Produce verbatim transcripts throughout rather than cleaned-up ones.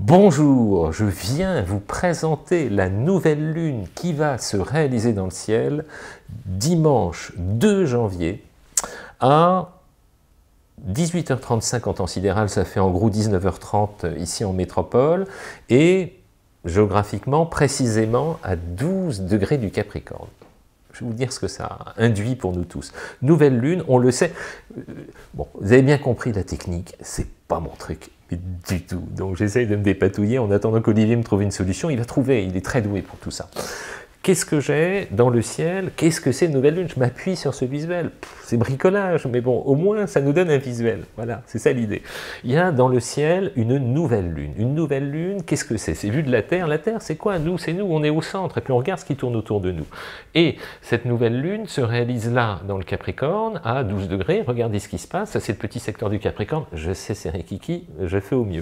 Bonjour, je viens vous présenter la nouvelle lune qui va se réaliser dans le ciel dimanche deux janvier à dix-huit heures trente-cinq en temps sidéral, ça fait en gros dix-neuf heures trente ici en métropole, et géographiquement, précisément à douze degrés du Capricorne. Je vais vous dire ce que ça induit pour nous tous. Nouvelle lune, on le sait. Bon, vous avez bien compris la technique, c'est pas mon truc, mais du tout. Donc j'essaye de me dépatouiller en attendant qu'Olivier me trouve une solution. Il va trouver, il est très doué pour tout ça. Qu'est-ce que j'ai dans le ciel? Qu'est-ce que c'est une nouvelle lune? Je m'appuie sur ce visuel. C'est bricolage, mais bon, au moins ça nous donne un visuel. Voilà, c'est ça l'idée. Il y a dans le ciel une nouvelle lune. Une nouvelle lune, qu'est-ce que c'est? C'est vu de la Terre. La Terre, c'est quoi? Nous, c'est nous, on est au centre, et puis on regarde ce qui tourne autour de nous. Et cette nouvelle lune se réalise là, dans le Capricorne, à douze degrés. Regardez ce qui se passe. Ça, c'est le petit secteur du Capricorne. Je sais, c'est Rikiki, je fais au mieux.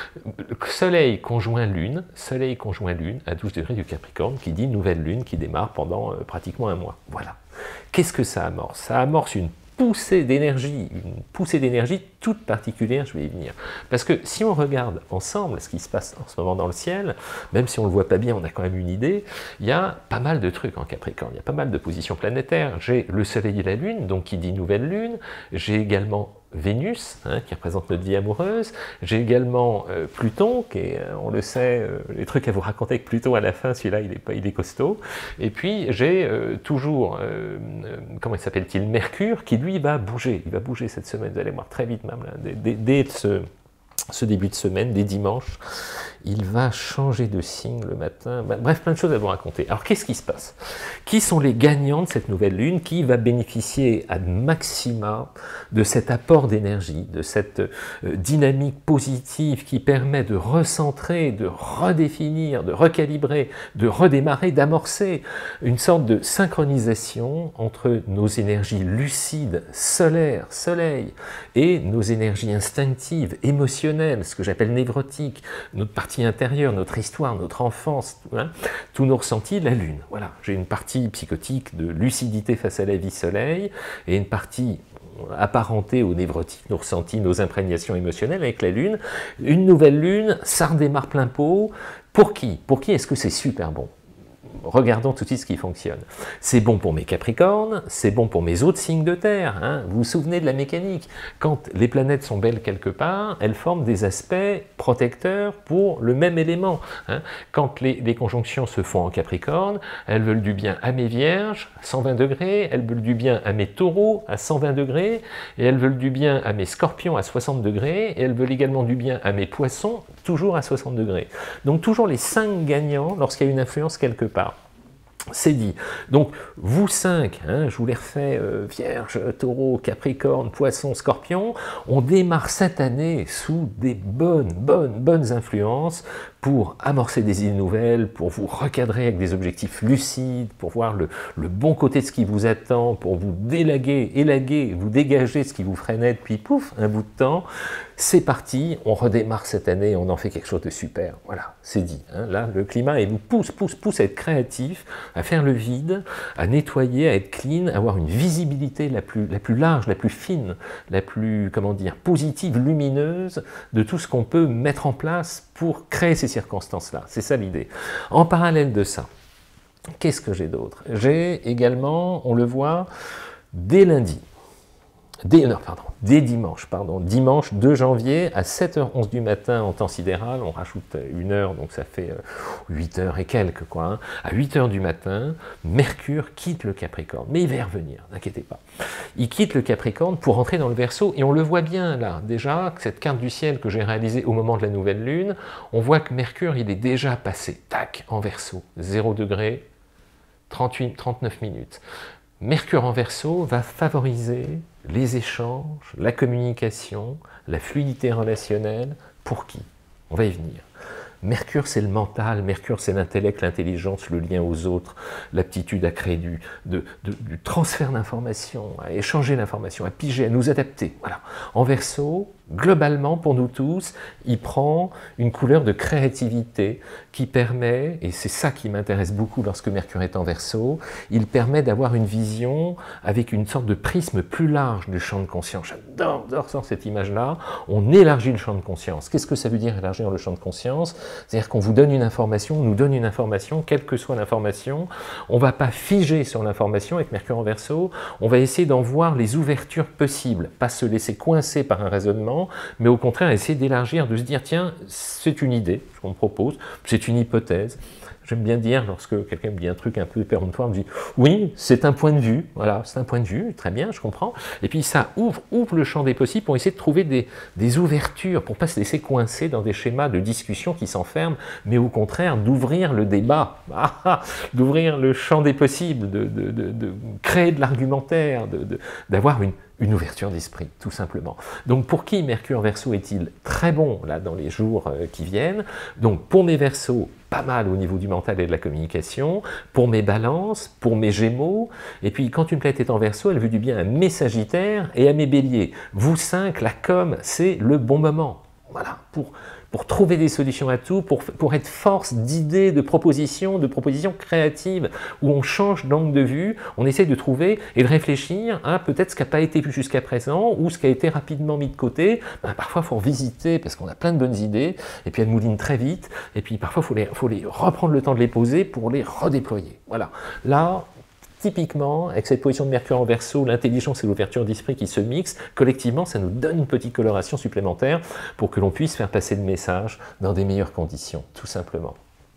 Soleil conjoint lune, Soleil conjoint lune, à douze degrés du Capricorne, qui dit nouvelle lune, qui démarre pendant euh, pratiquement un mois. Voilà. Qu'est-ce que ça amorce? Ça amorce une poussée d'énergie, une poussée d'énergie toute particulière, je vais y venir. Parce que si on regarde ensemble ce qui se passe en ce moment dans le ciel, même si on ne le voit pas bien, on a quand même une idée, il y a pas mal de trucs en Capricorne, il y a pas mal de positions planétaires. J'ai le Soleil et la Lune, donc qui dit nouvelle Lune, j'ai également Vénus, hein, qui représente notre vie amoureuse, j'ai également euh, Pluton, qui est, euh, on le sait, euh, les trucs à vous raconter avec Pluton à la fin, celui-là il est, pas, il est costaud, et puis j'ai euh, toujours, euh, euh, comment il s'appelle-t-il, Mercure, qui lui va bouger, il va bouger cette semaine, vous allez voir très vite même, là, dès, dès, dès ce, ce début de semaine, dès dimanche, il va changer de signe le matin, bref, plein de choses à vous raconter. Alors, qu'est-ce qui se passe? Qui sont les gagnants de cette nouvelle lune? Qui va bénéficier à maxima de cet apport d'énergie, de cette euh, dynamique positive qui permet de recentrer, de redéfinir, de recalibrer, de redémarrer, d'amorcer une sorte de synchronisation entre nos énergies lucides, solaires, soleil, et nos énergies instinctives, émotionnelles, ce que j'appelle névrotiques, notre partie intérieure, notre histoire, notre enfance, hein, tous nos ressentis, la lune. Voilà, j'ai une partie psychotique de lucidité face à la vie soleil, et une partie apparentée aux névrotiques, nos ressentis, nos imprégnations émotionnelles avec la lune. Une nouvelle lune, ça redémarre plein pot. Pour qui? Pour qui est-ce que c'est super bon? Regardons tout de suite ce qui fonctionne. C'est bon pour mes Capricornes, c'est bon pour mes autres signes de terre. Hein. Vous vous souvenez de la mécanique? Quand les planètes sont belles quelque part, elles forment des aspects protecteurs pour le même élément. Hein. Quand les, les conjonctions se font en Capricorne, elles veulent du bien à mes Vierges, cent vingt degrés, elles veulent du bien à mes Taureaux, à cent vingt degrés, et elles veulent du bien à mes Scorpions, à soixante degrés, et elles veulent également du bien à mes Poissons, toujours à soixante degrés. Donc toujours les cinq gagnants lorsqu'il y a une influence quelque part. C'est dit. Donc, vous cinq, hein, je vous les refais, euh, Vierge, Taureau, Capricorne, Poisson, Scorpion, on démarre cette année sous des bonnes, bonnes, bonnes influences pour amorcer des idées nouvelles, pour vous recadrer avec des objectifs lucides, pour voir le, le bon côté de ce qui vous attend, pour vous délaguer, élaguer, vous dégager ce qui vous freinait depuis, pouf, un bout de temps. C'est parti, on redémarre cette année, on en fait quelque chose de super. Voilà, c'est dit. Hein. Là, le climat, il vous pousse, pousse, pousse à être créatif, à faire le vide, à nettoyer, à être clean, à avoir une visibilité la plus, la plus large, la plus fine, la plus, comment dire, positive, lumineuse de tout ce qu'on peut mettre en place pour créer ces circonstances-là. C'est ça l'idée. En parallèle de ça, qu'est-ce que j'ai d'autre? J'ai également, on le voit, dès lundi, Dès, non, pardon, dès dimanche, pardon, dimanche deux janvier à sept heures onze du matin en temps sidéral, on rajoute une heure, donc ça fait huit heures et quelques, quoi. Hein. À huit heures du matin, Mercure quitte le Capricorne, mais il va y revenir, n'inquiétez pas. Il quitte le Capricorne pour entrer dans le Verseau, et on le voit bien là, déjà, cette carte du ciel que j'ai réalisée au moment de la nouvelle lune, on voit que Mercure, il est déjà passé, tac, en Verseau, zéro degré, trente-huit, trente-neuf minutes. Mercure en Verseau va favoriser les échanges, la communication, la fluidité relationnelle. Pour qui? On va y venir. Mercure, c'est le mental, Mercure, c'est l'intellect, l'intelligence, le lien aux autres, l'aptitude à créer du, de, de, du transfert d'informations, à échanger l'information, à piger, à nous adapter. Voilà. En Verseau, Globalement, pour nous tous, il prend une couleur de créativité qui permet, et c'est ça qui m'intéresse beaucoup lorsque Mercure est en Verseau, il permet d'avoir une vision avec une sorte de prisme plus large du champ de conscience. J'adore, j'adore cette image-là. On élargit le champ de conscience. Qu'est-ce que ça veut dire élargir le champ de conscience? C'est-à-dire qu'on vous donne une information, on nous donne une information, quelle que soit l'information. On ne va pas figer sur l'information avec Mercure en Verseau, on va essayer d'en voir les ouvertures possibles, pas se laisser coincer par un raisonnement, mais au contraire essayer d'élargir, de se dire tiens, c'est une idée, ce qu'on me propose, c'est une hypothèse. J'aime bien dire, lorsque quelqu'un me dit un truc un peu péremptoire, me dit oui, c'est un point de vue, voilà, c'est un point de vue, très bien, je comprends. Et puis ça ouvre, ouvre le champ des possibles pour essayer de trouver des, des ouvertures, pour ne pas se laisser coincer dans des schémas de discussion qui s'enferment, mais au contraire d'ouvrir le débat, d'ouvrir le champ des possibles, de, de, de, de créer de l'argumentaire, d'avoir une Une ouverture d'esprit, tout simplement. Donc pour qui Mercure Verseau est-il très bon là dans les jours euh, qui viennent? Donc pour mes Verseaux, pas mal au niveau du mental et de la communication, pour mes Balances, pour mes Gémeaux, et puis quand une planète est en Verseau, elle veut du bien à mes Sagittaires et à mes Béliers. Vous cinq, la com, c'est le bon moment. Voilà, pour, pour trouver des solutions à tout, pour, pour être force d'idées, de propositions, de propositions créatives, où on change d'angle de vue, on essaie de trouver et de réfléchir à peut-être ce qui n'a pas été vu jusqu'à présent, ou ce qui a été rapidement mis de côté. Ben, parfois, il faut revisiter, parce qu'on a plein de bonnes idées, et puis elles moulinent très vite, et puis parfois, il faut les, faut les reprendre le temps de les poser pour les redéployer. Voilà. Là, typiquement, avec cette position de Mercure en Verseau, l'intelligence et l'ouverture d'esprit qui se mixent, collectivement, ça nous donne une petite coloration supplémentaire pour que l'on puisse faire passer le message dans des meilleures conditions, tout simplement.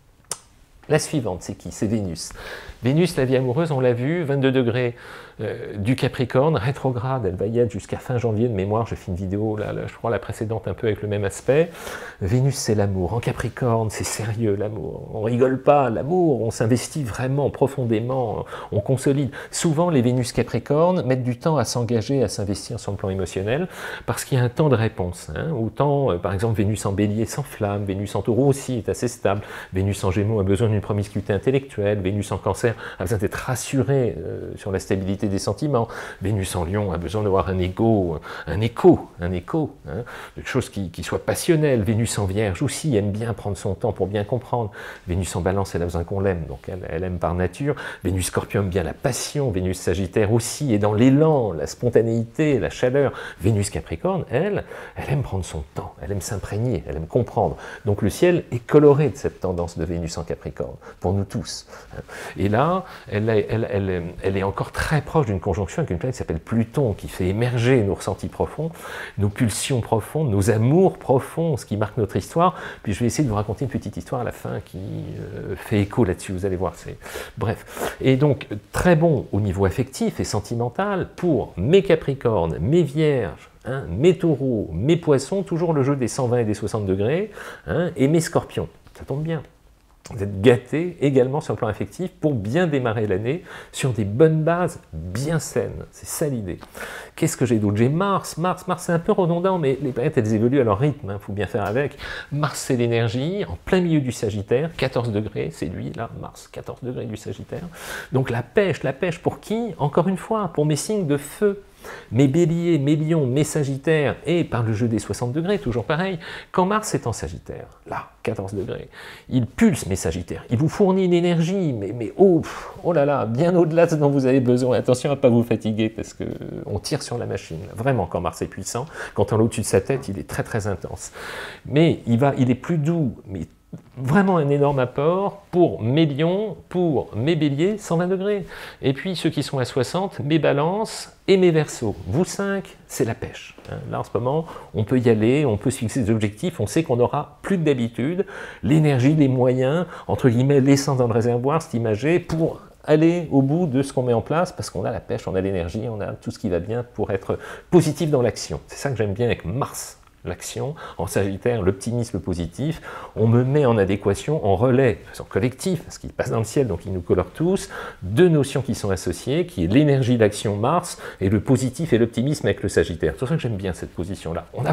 La suivante, c'est qui? C'est Vénus. Vénus, la vie amoureuse, on l'a vu, vingt-deux degrés euh, du Capricorne, rétrograde, elle va y être jusqu'à fin janvier de mémoire, j'ai fait une vidéo, là, là, je crois la précédente un peu avec le même aspect. Vénus, c'est l'amour. En Capricorne, c'est sérieux l'amour. On rigole pas, l'amour, on s'investit vraiment profondément, on consolide. Souvent, les Vénus Capricorne mettent du temps à s'engager, à s'investir sur le plan émotionnel, parce qu'il y a un temps de réponse. Hein. Autant, euh, par exemple, Vénus en Bélier s'enflamme, Vénus en Taureau aussi est assez stable, Vénus en Gémeaux a besoin d'une promiscuité intellectuelle, Vénus en Cancer a besoin d'être rassurée euh, sur la stabilité des sentiments, Vénus en Lion a besoin d'avoir un égo, un écho, un écho, hein, quelque chose qui, qui soit passionnel. Vénus en Vierge aussi aime bien prendre son temps pour bien comprendre. Vénus en Balance, elle a besoin qu'on l'aime, donc elle, elle aime par nature. Vénus Scorpion aime bien la passion, Vénus Sagittaire aussi est dans l'élan, la spontanéité, la chaleur. Vénus Capricorne, elle, elle aime prendre son temps, elle aime s'imprégner, elle aime comprendre. Donc le ciel est coloré de cette tendance de Vénus en Capricorne, pour nous tous. Et là, elle, elle, elle, elle est encore très proche d'une conjonction avec une planète qui s'appelle Pluton, qui fait émerger nos ressentis profonds, nos pulsions profondes, nos amours profonds, ce qui marque notre histoire. Puis je vais essayer de vous raconter une petite histoire à la fin qui euh, fait écho là-dessus, vous allez voir. Bref. Et donc, très bon au niveau affectif et sentimental pour mes Capricornes, mes Vierges, hein, mes Taureaux, mes Poissons, toujours le jeu des cent vingt et des soixante degrés, hein, et mes Scorpions. Ça tombe bien. Vous êtes gâtés également sur le plan affectif pour bien démarrer l'année sur des bonnes bases bien saines. C'est ça l'idée. Qu'est-ce que j'ai d'autre? J'ai Mars. Mars, Mars c'est un peu redondant, mais les planètes, elles évoluent à leur rythme, il hein, faut bien faire avec. Mars, c'est l'énergie, en plein milieu du Sagittaire, quatorze degrés, c'est lui, là, Mars, quatorze degrés du Sagittaire. Donc la pêche, la pêche pour qui? Encore une fois, pour mes signes de feu. Mes Béliers, mes Lions, mes Sagittaires, et par le jeu des soixante degrés, toujours pareil, quand Mars est en Sagittaire, là, quatorze degrés, il pulse mes Sagittaires, il vous fournit une énergie, mais, mais oh, oh là là, bien au-delà de ce dont vous avez besoin. Attention à ne pas vous fatiguer, parce qu'on tire sur la machine, vraiment, quand Mars est puissant, quand on est au-dessus de sa tête, il est très très intense. Mais il, va, il est plus doux, mais vraiment un énorme apport pour mes Lions, pour mes Béliers, cent vingt degrés. Et puis ceux qui sont à soixante, mes Balances et mes Verseaux. Vous cinq, c'est la pêche. Là en ce moment, on peut y aller, on peut se fixer des objectifs, on sait qu'on aura plus que d'habitude l'énergie, les moyens, entre guillemets, l'essence dans le réservoir, c'est imagé, pour aller au bout de ce qu'on met en place, parce qu'on a la pêche, on a l'énergie, on a tout ce qui va bien pour être positif dans l'action. C'est ça que j'aime bien avec Mars. L'action, en Sagittaire, l'optimisme positif, on me met en adéquation, en relais, de façon collective, parce qu'il passe dans le ciel, donc il nous colore tous, deux notions qui sont associées, qui est l'énergie d'action Mars, et le positif et l'optimisme avec le Sagittaire. C'est pour ça que j'aime bien cette position-là. On avance.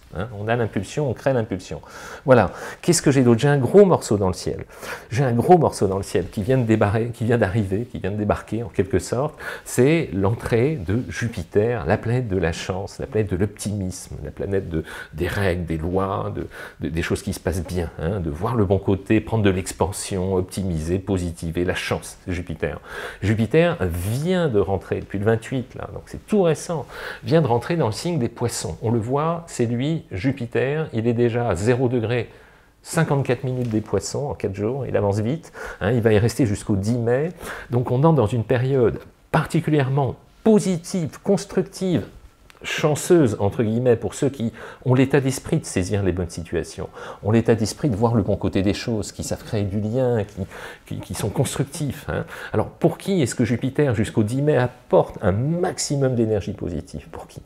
Hein, on a l'impulsion, on crée l'impulsion. Voilà. Qu'est-ce que j'ai d'autre? J'ai un gros morceau dans le ciel. J'ai un gros morceau dans le ciel qui vient de débarrer, qui vient d'arriver, qui vient de débarquer en quelque sorte. C'est l'entrée de Jupiter, la planète de la chance, la planète de l'optimisme, la planète de, des règles, des lois, de, de, des choses qui se passent bien, hein, de voir le bon côté, prendre de l'expansion, optimiser, positiver, la chance, c'est Jupiter. Jupiter vient de rentrer depuis le vingt-huit, là, donc c'est tout récent, vient de rentrer dans le signe des Poissons. On le voit, c'est lui, Jupiter, il est déjà à zéro degré, cinquante-quatre minutes des Poissons en quatre jours, il avance vite, hein, il va y rester jusqu'au dix mai, donc on entre dans une période particulièrement positive, constructive, chanceuse, entre guillemets, pour ceux qui ont l'état d'esprit de saisir les bonnes situations, ont l'état d'esprit de voir le bon côté des choses, qui savent créer du lien, qui, qui, qui sont constructifs. Hein. Alors, pour qui est-ce que Jupiter, jusqu'au dix mai, apporte un maximum d'énergie positive? Pour qui?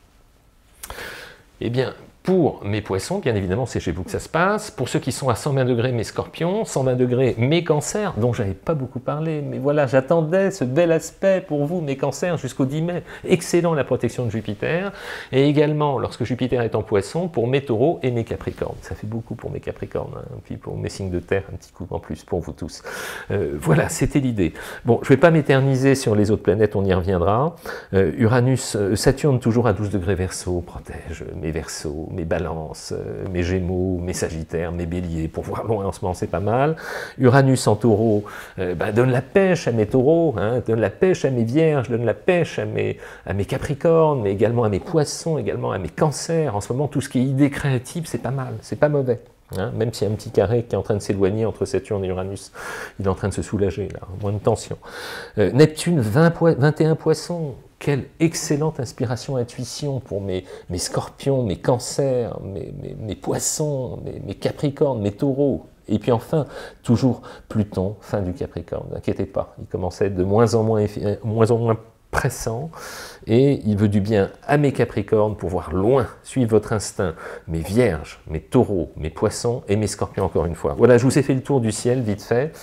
Eh bien, pour mes poissons, bien évidemment, c'est chez vous que ça se passe. Pour ceux qui sont à cent vingt degrés, mes scorpions, cent vingt degrés, mes cancers, dont je n'avais pas beaucoup parlé, mais voilà, j'attendais ce bel aspect pour vous, mes cancers, jusqu'au dix mai. Excellent la protection de Jupiter. Et également, lorsque Jupiter est en poisson, pour mes taureaux et mes capricornes. Ça fait beaucoup pour mes capricornes, hein. Puis pour mes signes de terre, un petit coup en plus pour vous tous. Euh, voilà, c'était l'idée. Bon, je ne vais pas m'éterniser sur les autres planètes, on y reviendra. Euh, Uranus, euh, Saturne, toujours à douze degrés Verseau, protège mes Verseaux, mes balances, euh, mes gémeaux, mes sagittaires, mes béliers, pour voir loin en ce moment c'est pas mal. Uranus en taureau, euh, bah, donne la pêche à mes taureaux, hein, donne la pêche à mes vierges, donne la pêche à mes, à mes capricornes, mais également à mes poissons, également à mes cancers. En ce moment, tout ce qui est idée créative, c'est pas mal, c'est pas mauvais. Hein, même s'il y a un petit carré qui est en train de s'éloigner entre Saturne et Uranus, il est en train de se soulager, là, moins de tension. Euh, Neptune, vingt, vingt et un poissons. Quelle excellente inspiration, intuition pour mes, mes scorpions, mes cancers, mes, mes, mes poissons, mes, mes capricornes, mes taureaux. Et puis enfin, toujours Pluton, fin du Capricorne, n'inquiétez pas, il commence à être de moins en moins, moins, en moins pressant, et il veut du bien à mes Capricornes pour voir loin, suivre votre instinct, mes Vierges, mes Taureaux, mes Poissons et mes Scorpions encore une fois. Voilà, je vous ai fait le tour du ciel, vite fait.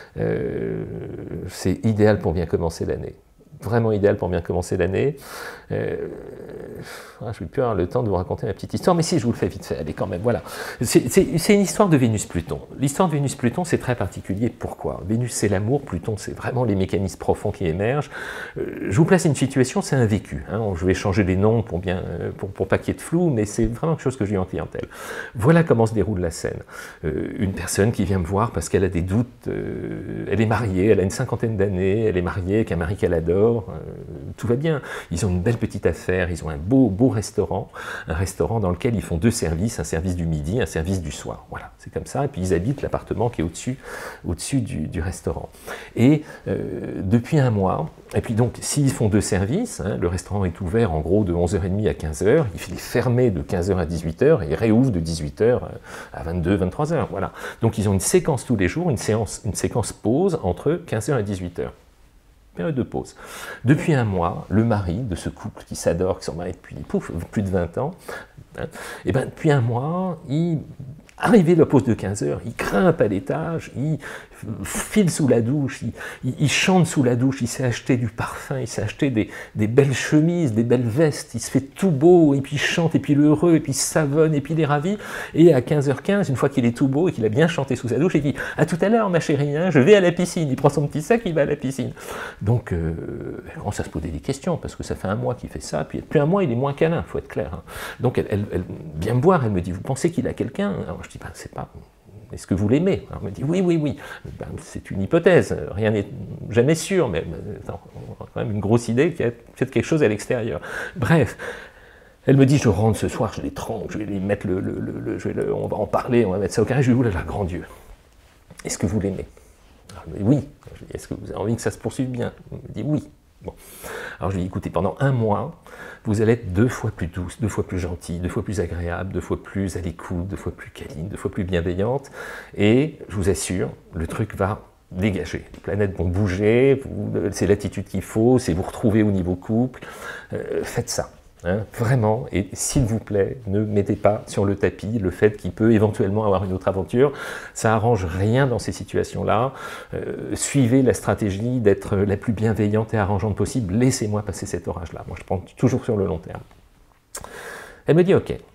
Euh, c'est idéal pour bien commencer l'année. Vraiment idéal pour bien commencer l'année. Euh, je ne vais plus avoir le temps de vous raconter ma petite histoire, mais si, je vous le fais vite fait, allez quand même, voilà. C'est une histoire de Vénus-Pluton. L'histoire de Vénus-Pluton, c'est très particulier. Pourquoi? Vénus, c'est l'amour, Pluton, c'est vraiment les mécanismes profonds qui émergent. Euh, je vous place une situation, c'est un vécu. Hein, je vais changer les noms pour bien, pour, pour pas qu'il y ait de flou, mais c'est vraiment quelque chose que j'ai en clientèle. Voilà comment se déroule la scène. Euh, une personne qui vient me voir parce qu'elle a des doutes, euh, elle est mariée, elle a une cinquantaine d'années, elle est mariée avec un mari qu'elle adore, euh, tout va bien. Ils ont une belle petite affaire, ils ont un beau, beau restaurant, un restaurant dans lequel ils font deux services, un service du midi, un service du soir. Voilà, c'est comme ça. Et puis ils habitent l'appartement qui est au-dessus, au-dessus du, du restaurant. Et euh, depuis un mois, et puis donc s'ils font deux services, hein, le restaurant est ouvert en gros de onze heures trente à quinze heures, il est fermé de quinze heures à dix-huit heures et il réouvre de dix-huit heures à vingt-deux, vingt-trois heures. Voilà. Donc ils ont une séquence tous les jours, une, séance, une séquence pause entre quinze heures et dix-huit heures. Période de pause. Depuis un mois, le mari de ce couple qui s'adore, qui sont mariés depuis pouf, plus de vingt ans, hein, et ben, depuis un mois, il, arrivé la pause de quinze heures, il grimpe à l'étage, il file sous la douche, il, il, il chante sous la douche, il s'est acheté du parfum, il s'est acheté des, des belles chemises, des belles vestes, il se fait tout beau, et puis il chante, et puis il est heureux, et puis il savonne, et puis il est ravi, et à quinze heures quinze, une fois qu'il est tout beau, et qu'il a bien chanté sous sa douche, il dit « À tout à l'heure, ma chérie, hein, je vais à la piscine », il prend son petit sac, il va à la piscine. Donc, euh, on commence à se poser des questions, parce que ça fait un mois qu'il fait ça, puis depuis un mois, il est moins câlin, il faut être clair. Hein. Donc, elle, elle, elle vient me voir, elle me dit « Vous pensez qu'il a quelqu'un ?» Alors, je dis ben, « C'est pas... » Est-ce que vous l'aimez? Elle me dit oui, oui, oui. Ben, c'est une hypothèse, rien n'est jamais sûr, mais attends, on a quand même une grosse idée qu'il y a peut-être quelque chose à l'extérieur. Bref, elle me dit je rentre ce soir, je les trempe, je vais les mettre le, le, le, le je vais le, on va en parler, on va mettre ça au carré. Je lui dis oulala, grand Dieu, est-ce que vous l'aimez? Elle me dit oui. Je lui dis est-ce que vous avez envie que ça se poursuive bien? Elle me dit oui. Bon. Alors je lui dis écoutez, pendant un mois, vous allez être deux fois plus douce, deux fois plus gentille, deux fois plus agréable, deux fois plus à l'écoute, deux fois plus câline, deux fois plus bienveillante, et je vous assure, le truc va dégager. Les planètes vont bouger, c'est l'attitude qu'il faut, c'est vous retrouver au niveau couple, euh, faites ça. Hein, vraiment, et s'il vous plaît, ne mettez pas sur le tapis le fait qu'il peut éventuellement avoir une autre aventure, ça arrange rien dans ces situations-là, euh, suivez la stratégie d'être la plus bienveillante et arrangeante possible, laissez-moi passer cet orage-là, moi je prends toujours sur le long terme. Elle me dit ok,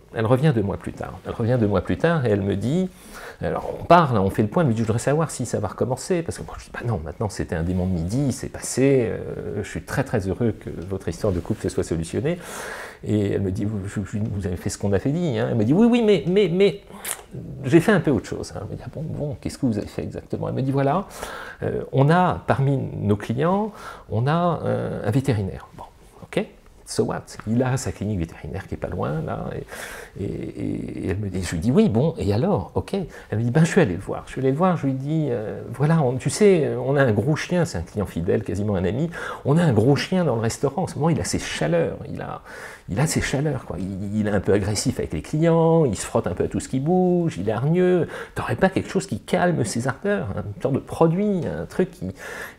elle revient deux mois plus tard. Elle revient deux mois plus tard et elle me dit, alors on parle, on fait le point, elle me dit, je voudrais savoir si ça va recommencer, parce que moi je dis, bah non, maintenant c'était un démon de midi, c'est passé, euh, je suis très très heureux que votre histoire de couple se soit solutionnée. Et elle me dit, vous, vous avez fait ce qu'on a fait dit, hein. Elle me dit, oui, oui, mais, mais, mais j'ai fait un peu autre chose. Hein. Elle me dit, ah bon, bon, qu'est-ce que vous avez fait exactement? Elle me dit, voilà, euh, on a, parmi nos clients, on a euh, un vétérinaire. Bon, ok. So what? Il a sa clinique vétérinaire qui est pas loin, là, et, et, et elle me dit, je lui dis, oui, bon, et alors, ok. Elle me dit, ben, je suis allé le voir. Je suis allé le voir, je lui dis, euh, voilà, on, tu sais, on a un gros chien, c'est un client fidèle, quasiment un ami, on a un gros chien dans le restaurant. En ce moment, il a ses chaleurs, il a, il a ses chaleurs, quoi. Il, il est un peu agressif avec les clients, il se frotte un peu à tout ce qui bouge, il est hargneux. T'aurais pas quelque chose qui calme ses ardeurs, une sorte de produit, un truc qui,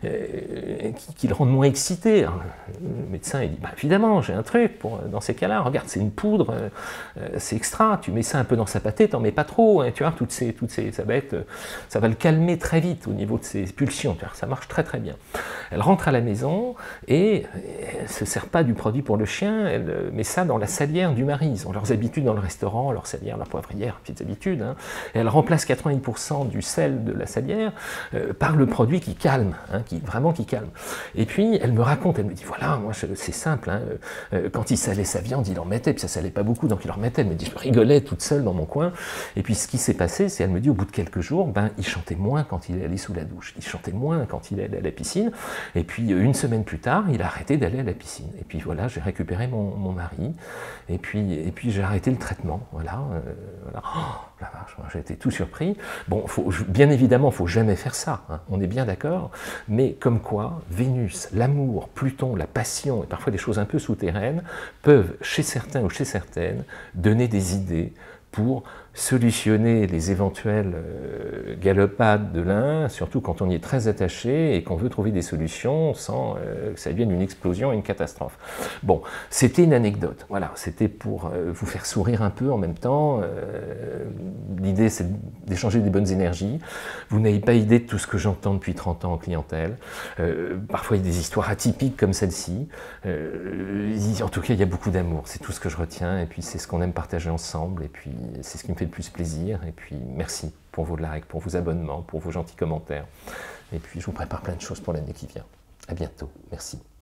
euh, qui, qui le rende moins excité? Alors, le médecin, il dit, bah, évidemment, j'ai un truc pour, dans ces cas-là, regarde, c'est une poudre, euh, c'est extra, tu mets ça un peu dans sa pâtée, t'en mets pas trop, hein, tu vois, toutes ces, toutes ces, ça va être, ça va le calmer très vite au niveau de ses pulsions, tu vois, ça marche très très bien. Elle rentre à la maison et elle ne se sert pas du produit pour le chien, elle met ça dans la salière du mari. Ils ont leurs habitudes dans le restaurant, leur salière, leur poivrière, petites habitudes, hein, et elle remplace quatre-vingt-dix pour cent du sel de la salière euh, par le produit qui calme, hein, qui, vraiment qui calme. Et puis elle me raconte, elle me dit, voilà, moi c'est simple, hein, euh, quand il salait sa viande, il en mettait, puis ça salait pas beaucoup, donc il en remettait. Elle me dit, je rigolais toute seule dans mon coin. Et puis ce qui s'est passé, c'est, elle me dit, au bout de quelques jours, ben, il chantait moins quand il est allé sous la douche, il chantait moins quand il est allé à la piscine. Et puis une semaine plus tard, il a arrêté d'aller à la piscine. Et puis voilà, j'ai récupéré mon, mon mari, et puis, et puis j'ai arrêté le traitement. Voilà, euh, voilà. Oh, la vache, j'ai été tout surpris. Bon, faut, bien évidemment, il ne faut jamais faire ça, hein, on est bien d'accord, mais comme quoi, Vénus, l'amour, Pluton, la passion, et parfois des choses un peu souterraines, peuvent, chez certains ou chez certaines, donner des idées pour solutionner les éventuelles euh, galopades de l'un, surtout quand on y est très attaché et qu'on veut trouver des solutions sans euh, que ça devienne une explosion et une catastrophe. Bon, c'était une anecdote, voilà, c'était pour euh, vous faire sourire un peu en même temps. Euh, L'idée, c'est d'échanger des bonnes énergies. Vous n'avez pas idée de tout ce que j'entends depuis trente ans en clientèle. Euh, parfois, il y a des histoires atypiques comme celle-ci. Euh, en tout cas, il y a beaucoup d'amour, c'est tout ce que je retiens, et puis c'est ce qu'on aime partager ensemble, et puis c'est ce qui me fait le plus plaisir, et puis merci pour vos likes, pour vos abonnements, pour vos gentils commentaires, et puis je vous prépare plein de choses pour l'année qui vient. À bientôt, merci.